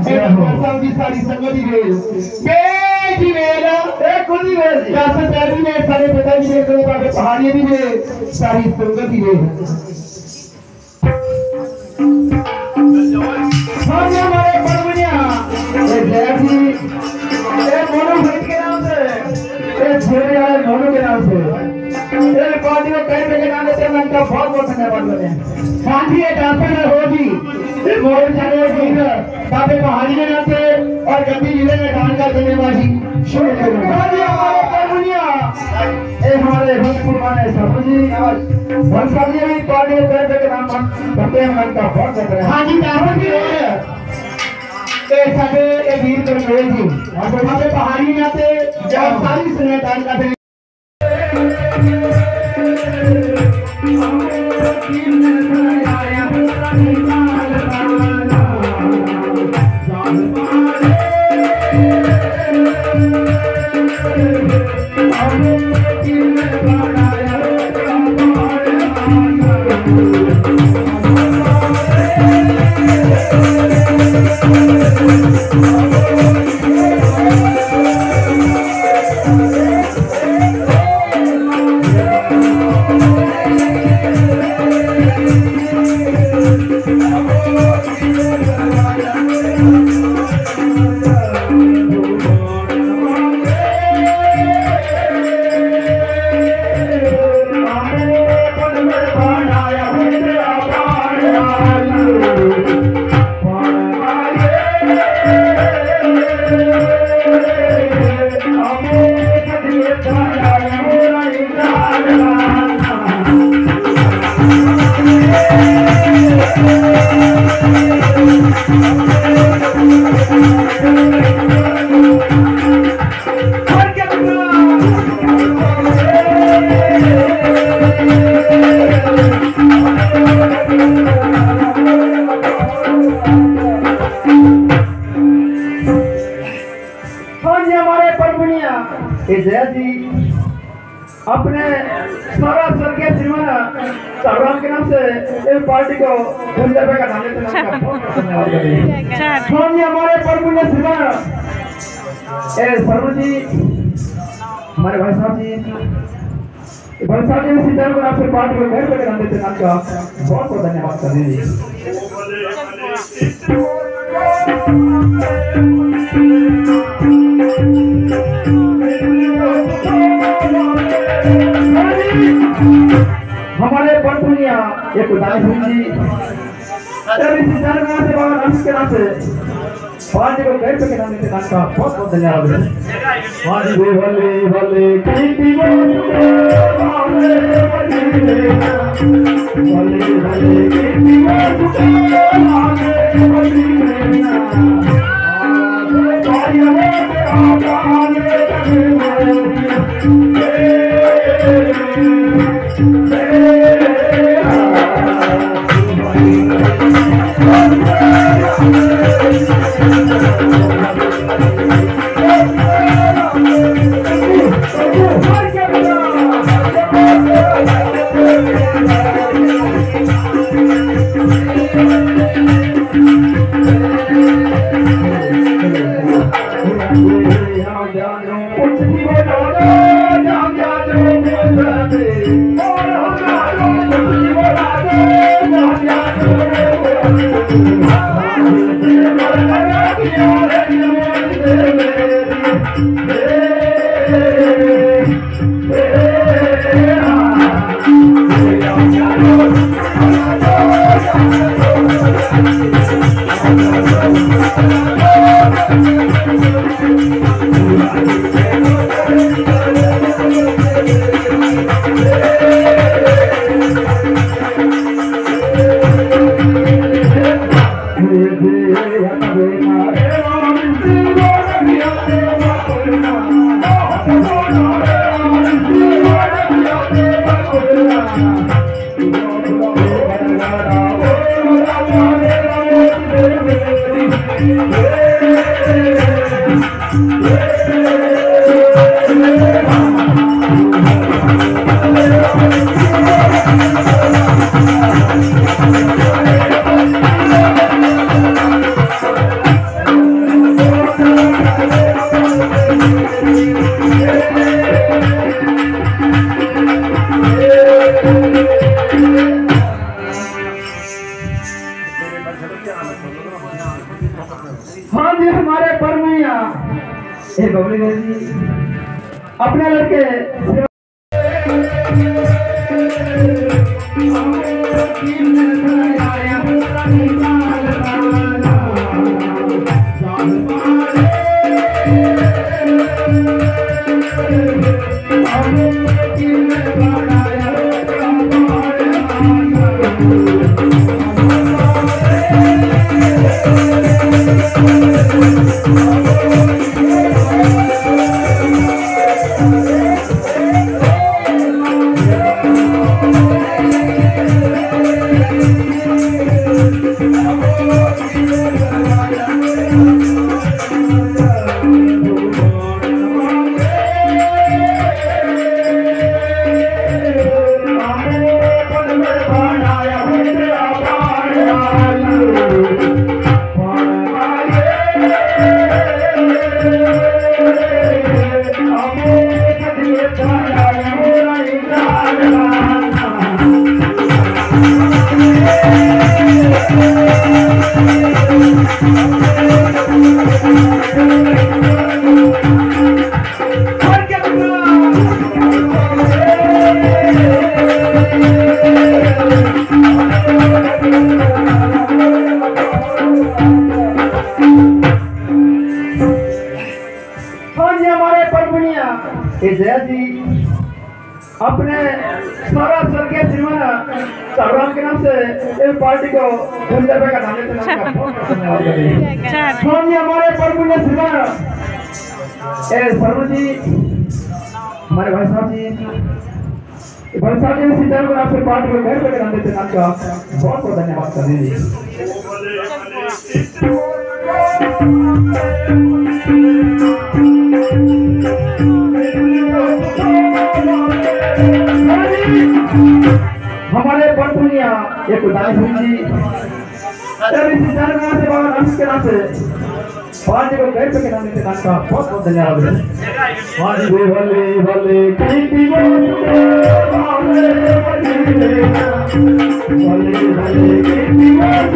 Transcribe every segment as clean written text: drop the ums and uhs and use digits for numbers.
की सारी संगत ही वेल बेटी वेल एक खुद ही वेल दस पैदी में सारे पिताजी वेल करो बाबे पहाड़ी भी वेल सारी संगत ही वेल हाँ जी हमारे परमनिया एक जैब जी एक मोनू भाई के नाम से एक झेरे वाले मोनू के नाम से एक पार्टी को कई के नाम से मैं इनका बहुत बहुत धन्यवाद करते हैं हाँ जी ये ट्रांसफर हो जी मोर चले जी बाबे पहाड़ी के नाम से और गंदी जिले में दान का धन्यवाद जी शुरू करूँ हाँ जी हमारे परमनिया एक हमारे भोजपुर माने सरपंच जी और भंसाली जी भी पार्टी को कई के नाम करते हैं मैं इनका बहुत करते हैं हाँ जी राहुल जी ए साडे ए वीर करमेल जी और बाबे पहाड़ी में आते जब सारी सुने दान का अपने सारा स्वर्गीय श्रीमान साहब के नाम से एक पार्टी को 2,000 रुपए का दान देते हैं हमारे परमुल्य श्रीमान ए सरु जी हमारे भाई साहब जी सिद्धार्थ को आपसे पार्टी को 1,000 रुपए का दान देते हैं आपका बहुत बहुत धन्यवाद करते हैं हमारे परमुनिया एक उदास हुई जी अरे सिद्धार्थ नाम से बाबा नाम के नाम से पार्टी को 1,000 रुपए के नाम देते हैं का बहुत बहुत धन्यवाद वाली भले भले कीर्ति अपने लड़के अपने सारा स्वर्गीय श्रीमान साहब के नाम से इस पार्टी को 1000 रुपए का दान देते हैं। हमारे परमुने श्रीमान सर्व जी हमारे भाई साहब जी इसी तरह को आपसे पार्टी को 1000 रुपए का दान देते हैं। आपका बहुत बहुत धन्यवाद करते हैं। हमारे परपुनिया एक उदास जी इसी तरह से बाबा नाम के नाम से पार्टी को 1000 रुपए के नाम देते हैं। आपका बहुत बहुत धन्यवाद है। भले भले भले कीर्ति भले भले कीर्ति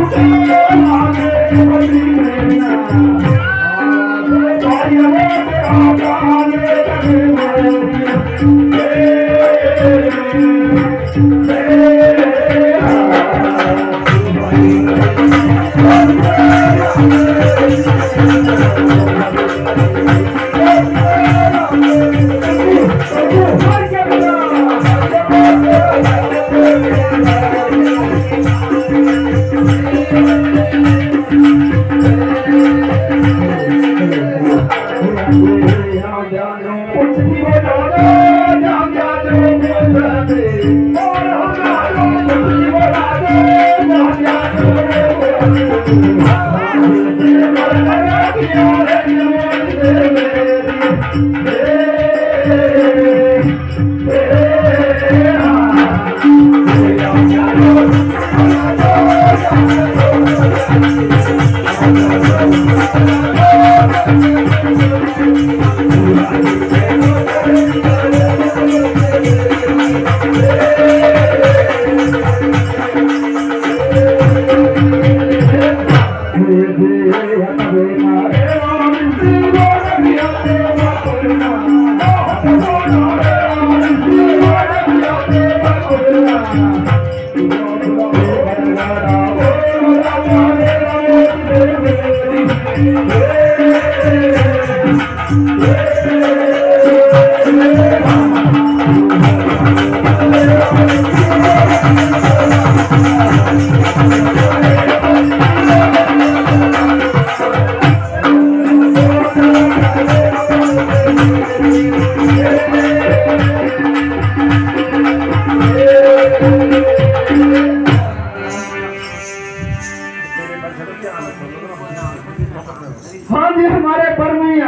हाँ जी हमारे परमिया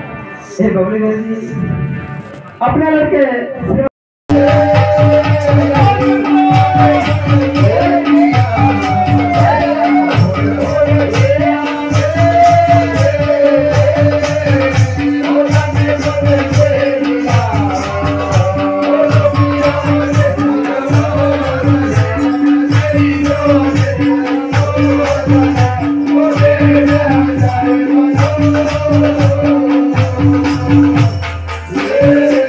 ए बबली जी अपने लड़के Yeah.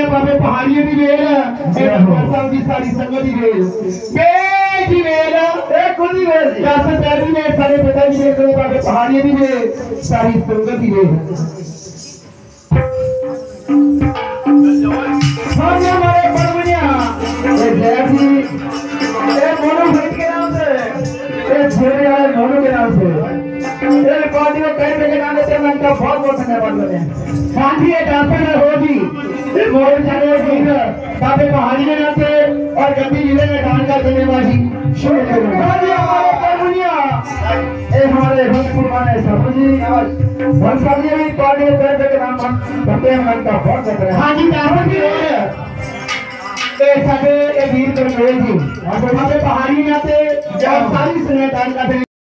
बाबे पहाड़ियों की वेल सब की सारी संगत की वेल बेजी वेल एक खुद ही वेल दस तेरी वेल सारे पिता की वेल बाबे पहाड़ियों की वेल सारी संगत की वेल हम हमारे बड़बड़िया जैसी मोनू भाई के नाम से झेरे वाले मोनू के नाम से पार्टी को कई के नाम देते हैं उनका बहुत बहुत धन्यवाद करते हैं पार्टी ये ट्रांसफर हो जी मोहन चले जी बाबे पहाड़ी के नाम से और गंदी जिले में दान का धन्यवाद जी शुरू करूं हमारे बड़बड़िया हमारे भक्तपुर माने साहब जी भक्त साहब जी भी पार्टी को कई के नाम करते हैं उनका बहुत धन्यवाद हां जी राहुल जी सारे वीर करमेल जी और बाबे पहाड़ी में आते जब सारी सुने दान का